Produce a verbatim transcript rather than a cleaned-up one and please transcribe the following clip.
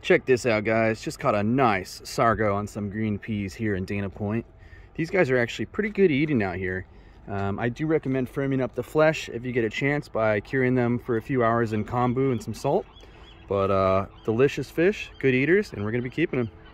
Check this out, guys. Just caught a nice Sargo on some green peas here in Dana Point. These guys are actually pretty good eating out here. Um, I do recommend firming up the flesh if you get a chance by curing them for a few hours in kombu and some salt. But uh, delicious fish, good eaters, and we're going to be keeping them.